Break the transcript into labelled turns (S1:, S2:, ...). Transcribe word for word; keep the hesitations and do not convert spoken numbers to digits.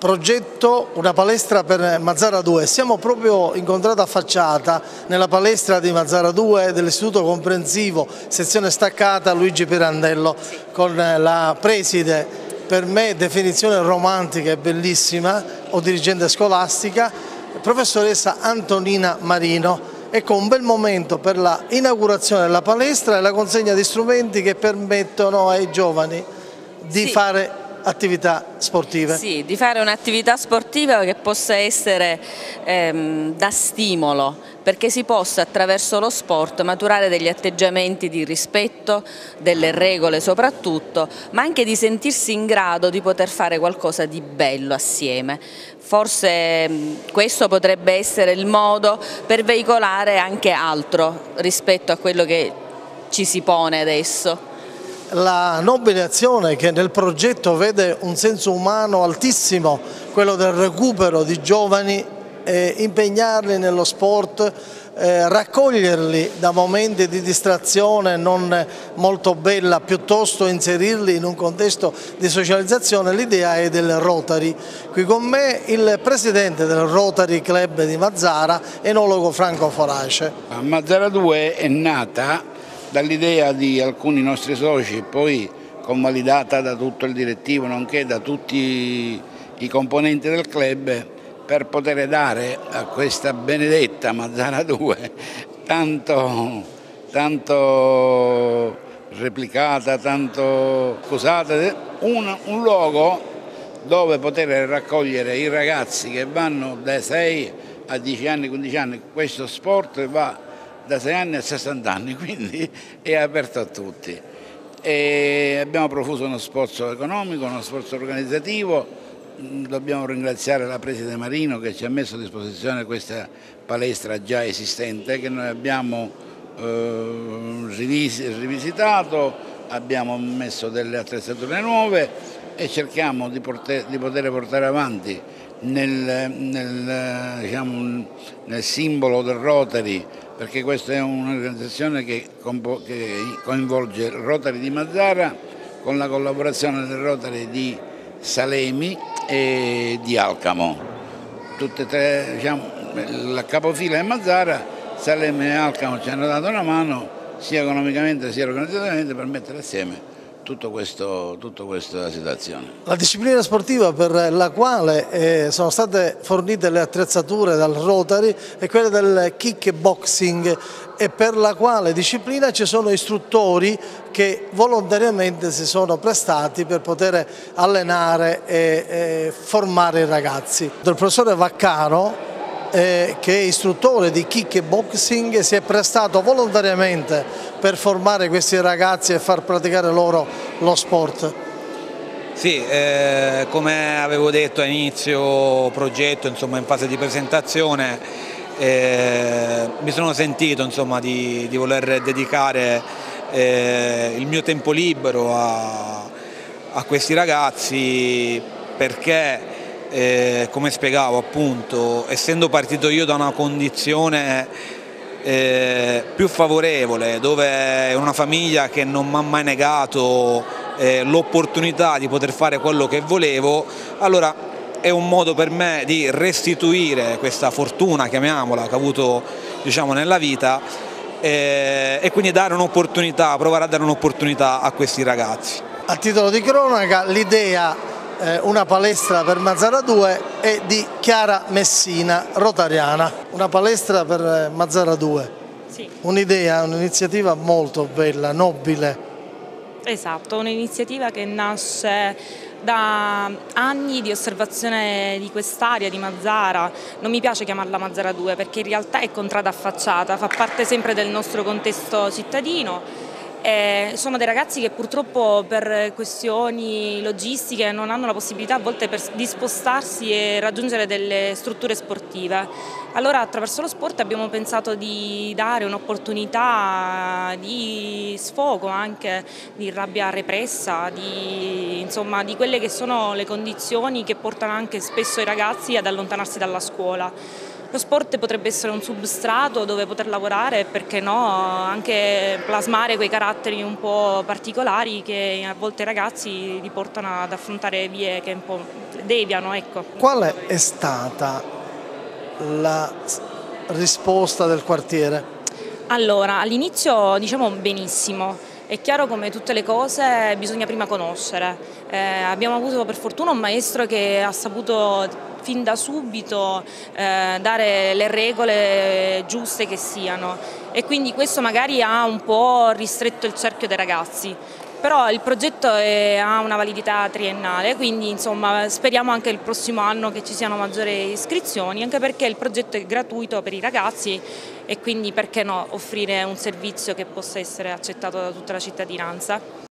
S1: progetto una palestra per Mazara due. Siamo proprio incontrati affacciata nella palestra di Mazara due dell'Istituto Comprensivo, sezione staccata Luigi Pirandello, con la preside, per me definizione romantica e bellissima, o dirigente scolastica, professoressa Antonina Marino. Ecco un bel momento per la inaugurazione della palestra e la consegna di strumenti che permettono ai giovani di sì. fare attività sportive.
S2: Sì, di fare un'attività sportiva che possa essere ehm, da stimolo, perché si possa attraverso lo sport maturare degli atteggiamenti di rispetto, delle regole soprattutto, ma anche di sentirsi in grado di poter fare qualcosa di bello assieme. Forse questo potrebbe essere il modo per veicolare anche altro rispetto a quello che ci si pone adesso.
S1: La nobile azione che nel progetto vede un senso umano altissimo, quello del recupero di giovani, eh, impegnarli nello sport, eh, raccoglierli da momenti di distrazione non molto bella, piuttosto inserirli in un contesto di socializzazione. L'idea è del Rotary. Qui con me il presidente del Rotary Club di Mazara, enologo Franco Forace.
S3: Mazara due è nata dall'idea di alcuni nostri soci, poi convalidata da tutto il direttivo nonché da tutti i componenti del club, per poter dare a questa benedetta Mazara due, tanto, tanto replicata, tanto accusata, un, un luogo dove poter raccogliere i ragazzi che vanno da sei a dieci anni, quindici anni. Questo sport va da sei anni a sessanta anni, quindi è aperto a tutti. E abbiamo profuso uno sforzo economico, uno sforzo organizzativo. Dobbiamo ringraziare la preside Marino che ci ha messo a disposizione questa palestra già esistente, che noi abbiamo eh, rivisitato, abbiamo messo delle attrezzature nuove e cerchiamo di, portare, di poter portare avanti nel, nel, diciamo, nel simbolo del Rotary, perché questa è un'organizzazione che, che coinvolge il Rotary di Mazara con la collaborazione del Rotary di Salemi e di Alcamo. Tutte e tre, diciamo, la capofila è Mazara, Salemi e Alcamo ci hanno dato una mano sia economicamente sia organizzativamente per mettere assieme tutto questo, tutto questa situazione.
S1: La disciplina sportiva per la quale eh, sono state fornite le attrezzature dal Rotary è quella del kickboxing, e per la quale disciplina ci sono istruttori che volontariamente si sono prestati per poter allenare e, e formare i ragazzi. Il professore Vaccaro, Eh, che è istruttore di kickboxing, si è prestato volontariamente per formare questi ragazzi e far praticare loro lo sport.
S4: Sì, eh, come avevo detto a inizio progetto, insomma, in fase di presentazione, eh, mi sono sentito, insomma, di, di voler dedicare eh, il mio tempo libero a, a questi ragazzi, perché Eh, come spiegavo, appunto, essendo partito io da una condizione eh, più favorevole, dove è una famiglia che non mi ha mai negato eh, l'opportunità di poter fare quello che volevo, allora è un modo per me di restituire questa fortuna, chiamiamola, che ho avuto, diciamo, nella vita, eh, e quindi dare un'opportunità, provare a dare un'opportunità a questi ragazzi.
S1: A titolo di cronaca, l'idea una palestra per Mazara due è di Chiara Messina, rotariana. Una palestra per Mazara due.
S5: Sì.
S1: Un'idea, un'iniziativa molto bella, nobile.
S5: Esatto, un'iniziativa che nasce da anni di osservazione di quest'area di Mazara. Non mi piace chiamarla Mazara due perché in realtà è contrada affacciata, fa parte sempre del nostro contesto cittadino. Eh, sono dei ragazzi che purtroppo per questioni logistiche non hanno la possibilità a volte per, di spostarsi e raggiungere delle strutture sportive. Allora attraverso lo sport abbiamo pensato di dare un'opportunità di sfogo, anche di rabbia repressa, di, insomma, di quelle che sono le condizioni che portano anche spesso i ragazzi ad allontanarsi dalla scuola. Lo sport potrebbe essere un substrato dove poter lavorare e perché no anche plasmare quei caratteri un po' particolari che a volte i ragazzi li portano ad affrontare vie che un po' deviano. Ecco.
S1: Qual è stata la risposta del quartiere?
S5: Allora, all'inizio diciamo benissimo, è chiaro come tutte le cose bisogna prima conoscere, eh, abbiamo avuto per fortuna un maestro che ha saputo fin da subito eh, dare le regole giuste che siano e quindi questo magari ha un po' ristretto il cerchio dei ragazzi. Però il progetto è, ha una validità triennale, quindi insomma, speriamo anche il prossimo anno che ci siano maggiori iscrizioni, anche perché il progetto è gratuito per i ragazzi e quindi perché no offrire un servizio che possa essere accettato da tutta la cittadinanza.